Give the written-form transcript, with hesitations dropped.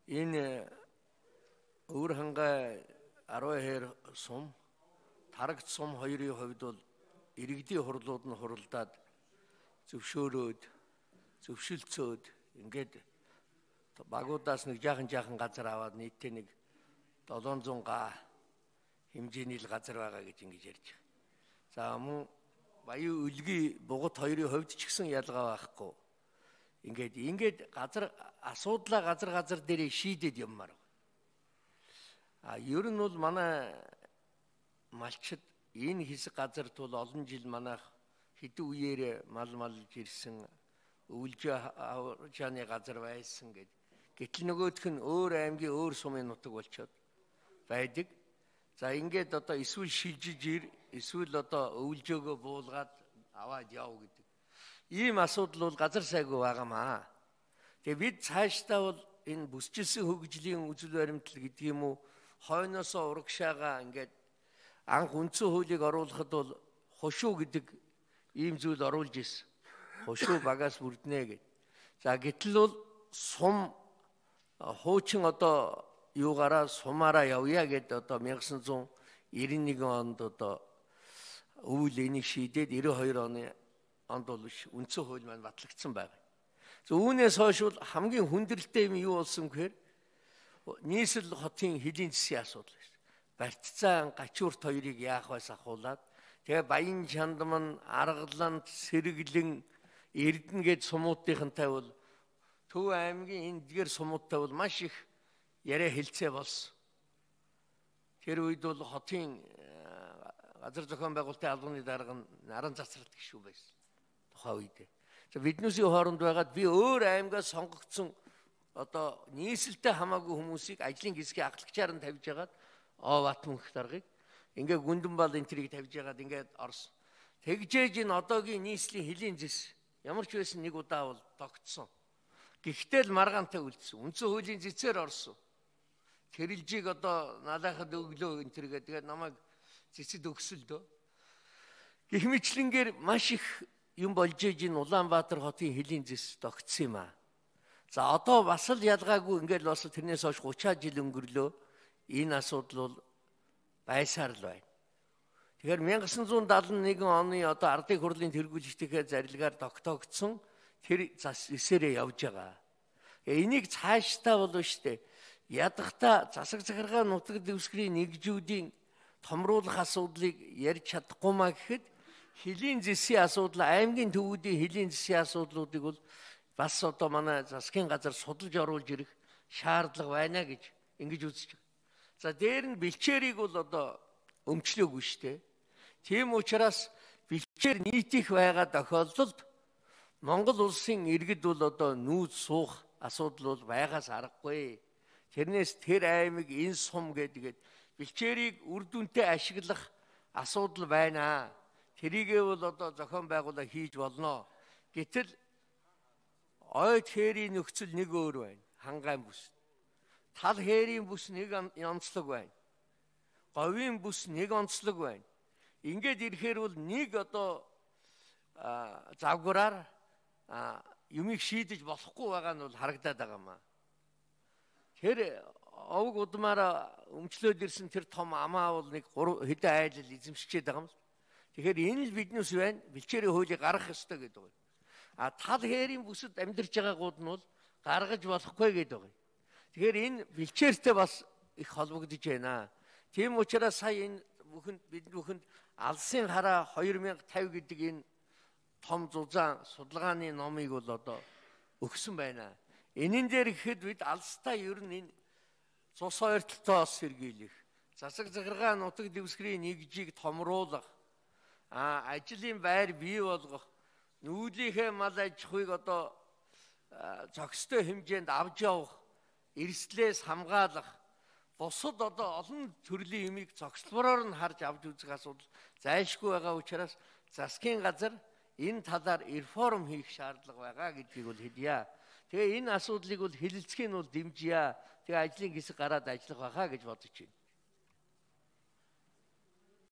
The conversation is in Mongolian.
Энэ өвөр хангай 12 сум, тарагт сум 2-ын хувьд бол иргэдийн хурлууд нь хуралдаад зөвшөөрөөд, зөвшөлдсөөд ингээд багуудаас нэг жаахан газар аваад нийтдээ нэг 700 га хэмжээний л газар байгаа гэж ингэж ярьж байгаа. За мөн Баян Үлгий Бугут 2-ын хувьд ч гэсэн ялгаа байхгүй. Ингээд газар асуудлаа газар дээр шийдэд юммаар. Ер нь бол манай малчид энэ хэсэг газарт бол олон жил манайх хэдэн үеэр малж ирсэн өвлжааны газар байсан гэд. Гэтэл нөгөөх нь өөр аймгийн өөр сумын нутаг болчиход байдаг. За ингээд одоо эсвэл шилжиж ир, эсвэл одоо өвлжөөгөө буулгаад аваад яв гэдэг. Ийм асуудал бол газар сайгүй байгаамаа. Тэгээ бид цаашдаа бол энэ бүсчилсэн хөгжлийн үзэл баримтлал гэдэг юм уу, хойноосоо урагшаага ингээд анх үндсэн хуулийг оруулахад бол хошуу гэдэг ийм зүйл оруулж ирсэн. Хошуу багаас бүрднэ гэд. За гэтэл бол сум хуучин одоо юугаараа сумаараа явъя гэд одоо 1991 онд одоо өвөл энийг шийдээд 92 онд бол үндсэн хууль маань батлагдсан байна. Үүнээс хойш бол хамгийн хүндрэлтэй юм юу болсон гэхээр нийслэл хотын хэдийн засгийн асуудал байсан. Барьцаан гачуурт хоёрыг яах вэ сахуулаад тэгээ Баян Чандман, Аргаланд, Сэргэлэн, Эрдэнэ гээд сумуудынхантай бол Төв аймгийн эндгээр сумуудтай бол маш их яриа хэлцээ болсон. Тэр үед бол хотын газар зохион байгуулалтын албаны дарга нь наран цацралт гишүү байсан. Тухайн үед. За биднүүсийн хооронд байгаад би өөр аймгаас сонгогдсон одоо нийслэлтэй хамаагүй хүмүүсийг ажлын хэсгийн ахлагчаар нь тавьж ягаад Батмөнх даргыг ингээ Гүндэнбал энтрийг тавьж ягаад ингээд орсон. Тэгжээж энэ одоогийн нийслэлийн хөлийн зэс ямар ч байсан нэг удаа бол тогтсон. Гэхдээ л маргаантай үлдсэн. Үндсэн хуулийн зэцээр орсон. Тэрэлжийг одоо налайхад өглөө энтергээ тэгээд намайг цэцэд өгсөлдөө. Гэх мэтлэнгээр маш их юм болж иж энэ Улаанбаатар хотын хөлийн зэс тогтсон юм аа. За одоо бас л ялгаагүй ингээд л бас тэрнээс хойш 30 жил өнгөрлөө. Энэ асуудал бол байсаар л байна. Тэгэхээр 1971 оны одоо ардын хурлын тэргүүлэгчдийнхээ зарилгаар тогтоогдсон тэр эсээрээ явж байгаа. Энийг цаашдаа болов штэ. Ядахта засаг захиргаа нутаг дэвсгэрийн нэгжүүдийн томруулах асуудлыг ярьж чадахгүй маа гэхэд хөлийн зэсийн асуудал, аймгийн төвүүдийн хөлийн зэсийн асуудлуудыг бол бас одоо манай засгийн газар судалж оруулж ирэх шаардлага байна гэж ингэж үзэж байгаа. За дээр нь бэлчээрийг бол одоо өмчлөөгүй штэ. Тийм учраас бэлчээр нийтих байгаа тохиолдолд Монгол улсын иргэд бол одоо нүүц суух асуудал бол байгаас аргагүй. Тэрнээс тэр аймаг энэ сум гэдэг бэлчээрийг үр дүнтэй ашиглах асуудал байна. Тэрийгээ бол одоо зохион байгуулалт хийж болно. Гэтэл ойд хээрийн нөхцөл нэг өөр байна. Хангайн бүс. Тал хээрийн бүс нэг онцлог байна. Говийн бүс нэг онцлог байна. Ингээд ирэхээр бол нэг одоо завгураар юмыг шийдэж болохгүй байгаа нь бол харагдаад байгаа маа. Тэр овг удмаараа өмчлөөд ирсэн тэр том амаа бол нэг хэдэн айлал эзэмшчихэд байгаа юм. Тэгэхээр энэ л биднээс байна. Бэлчээрийн хуулийг гаргах ёстой гэдэг байна. Тал хээрийн бүсэд амьдарч байгаагууд нь бол гаргаж болохгүй гэдэг байна. Тэгэхээр энэ бэлчээртэй бас их холбогдож байна. Тийм учраас сая энэ бид бүхэнд алсын хараа 2050 гэдэг энэ том зузаан судалгааны номыг бол одоо өгсөн байна. Энийн дээр гэхэд бид алстай ер нь энэ цус ойртолтоос сэргийлэх, засаг захиргаа нутаг дэвсгэрийн нэгжийг томруулах, ажлын байр бий болгох, нүүлийнхээ мал аж ахуйг одоо зохистой хэмжээнд авч явах, эрсдлээс хамгаалах, бусад одоо олон төрлийн юмыг зохицлороор нь харж авч үзэх асуудал зайлшгүй байгаа учраас засгийн газар энэ талаар реформ хийх шаардлага байгаа гэдгийг бол хэлье. Тэгээ энэ асуудлыг бол хэлэлцэх нь бол дэмжийе. Тэгээ ажлын хэсэг гараад ажиллах байхаа гэж бодож байна.